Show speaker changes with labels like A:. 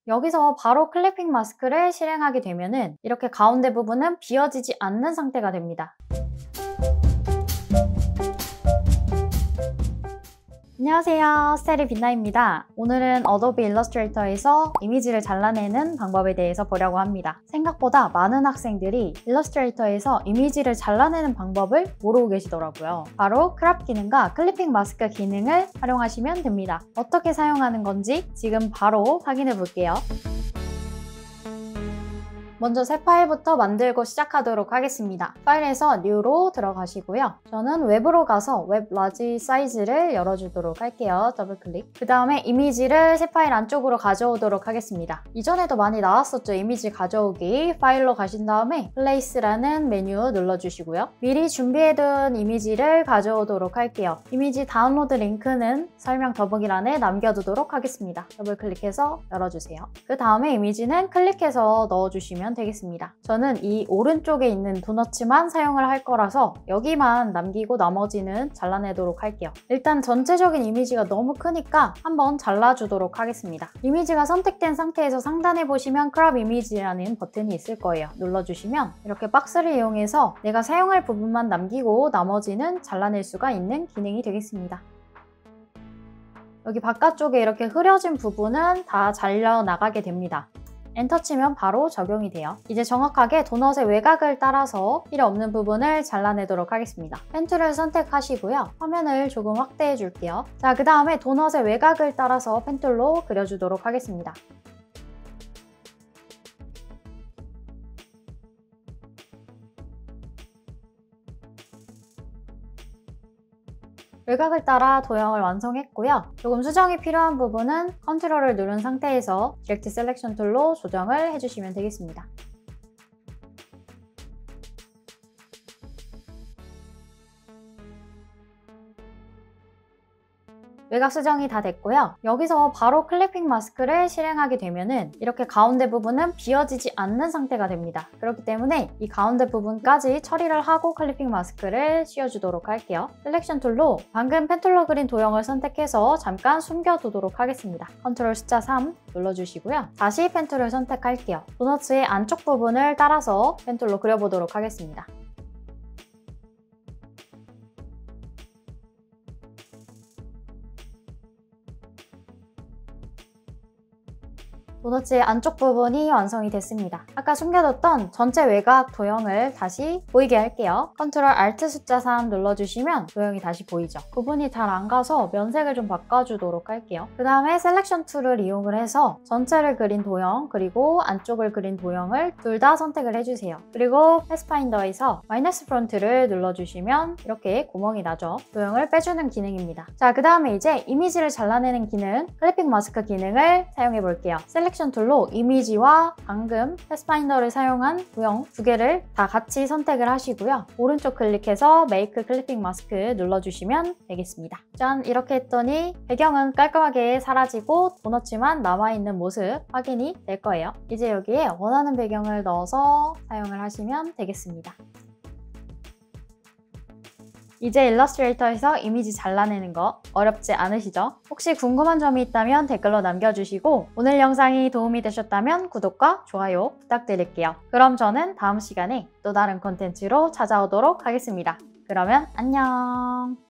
A: 여기서 바로 클리핑 마스크를 실행하게 되면은 이렇게 가운데 부분은 비어지지 않는 상태가 됩니다. 안녕하세요, 스타일의 빛나입니다. 오늘은 어도비 일러스트레이터에서 이미지를 잘라내는 방법에 대해서 보려고 합니다. 생각보다 많은 학생들이 일러스트레이터에서 이미지를 잘라내는 방법을 모르고 계시더라고요. 바로 크롭 기능과 클리핑 마스크 기능을 활용하시면 됩니다. 어떻게 사용하는 건지 지금 바로 확인해 볼게요. 먼저 새 파일부터 만들고 시작하도록 하겠습니다. 파일에서 New로 들어가시고요. 저는 웹으로 가서 웹 라지 사이즈를 열어주도록 할게요. 더블 클릭. 그 다음에 이미지를 새 파일 안쪽으로 가져오도록 하겠습니다. 이전에도 많이 나왔었죠. 이미지 가져오기. 파일로 가신 다음에 Place라는 메뉴 눌러주시고요. 미리 준비해둔 이미지를 가져오도록 할게요. 이미지 다운로드 링크는 설명 더보기란에 남겨두도록 하겠습니다. 더블 클릭해서 열어주세요. 그 다음에 이미지는 클릭해서 넣어주시면 되겠습니다. 저는 이 오른쪽에 있는 도너츠만 사용을 할 거라서 여기만 남기고 나머지는 잘라내도록 할게요. 일단 전체적인 이미지가 너무 크니까 한번 잘라주도록 하겠습니다. 이미지가 선택된 상태에서 상단에 보시면 크롭 이미지라는 버튼이 있을 거예요. 눌러주시면 이렇게 박스를 이용해서 내가 사용할 부분만 남기고 나머지는 잘라낼 수가 있는 기능이 되겠습니다. 여기 바깥쪽에 이렇게 흐려진 부분은 다 잘려나가게 됩니다. 엔터 치면 바로 적용이 돼요. 이제 정확하게 도넛의 외곽을 따라서 필요 없는 부분을 잘라내도록 하겠습니다. 펜 툴을 선택하시고요. 화면을 조금 확대해 줄게요. 자, 그 다음에 도넛의 외곽을 따라서 펜 툴로 그려주도록 하겠습니다. 외곽을 따라 도형을 완성했고요. 조금 수정이 필요한 부분은 컨트롤을 누른 상태에서 디렉트 셀렉션 툴로 조정을 해주시면 되겠습니다. 외곽 수정이 다 됐고요. 여기서 바로 클리핑 마스크를 실행하게 되면은 이렇게 가운데 부분은 비어지지 않는 상태가 됩니다. 그렇기 때문에 이 가운데 부분까지 처리를 하고 클리핑 마스크를 씌워주도록 할게요. 셀렉션 툴로 방금 펜 툴로 그린 도형을 선택해서 잠깐 숨겨두도록 하겠습니다. 컨트롤 숫자 3 눌러주시고요. 다시 펜 툴을 선택할게요. 도너츠의 안쪽 부분을 따라서 펜 툴로 그려보도록 하겠습니다. 도너츠의 안쪽 부분이 완성이 됐습니다. 아까 숨겨뒀던 전체 외곽 도형을 다시 보이게 할게요. 컨트롤 알트 숫자 3 눌러주시면 도형이 다시 보이죠. 구분이 잘 안 가서 면색을 좀 바꿔주도록 할게요. 그 다음에 셀렉션 툴을 이용을 해서 전체를 그린 도형 그리고 안쪽을 그린 도형을 둘 다 선택을 해주세요. 그리고 패스파인더에서 마이너스 프론트를 눌러주시면 이렇게 구멍이 나죠. 도형을 빼주는 기능입니다. 자, 그 다음에 이제 이미지를 잘라내는 기능, 클리핑 마스크 기능을 사용해 볼게요. 셀렉션 툴로 이미지와 방금 패스파인더를 사용한 도형 두 개를 다 같이 선택을 하시고요. 오른쪽 클릭해서 메이크 클리핑 마스크 눌러주시면 되겠습니다. 짠! 이렇게 했더니 배경은 깔끔하게 사라지고 도너츠만 남아있는 모습 확인이 될 거예요. 이제 여기에 원하는 배경을 넣어서 사용을 하시면 되겠습니다. 이제 일러스트레이터에서 이미지 잘라내는 거 어렵지 않으시죠? 혹시 궁금한 점이 있다면 댓글로 남겨주시고 오늘 영상이 도움이 되셨다면 구독과 좋아요 부탁드릴게요. 그럼 저는 다음 시간에 또 다른 콘텐츠로 찾아오도록 하겠습니다. 그러면 안녕!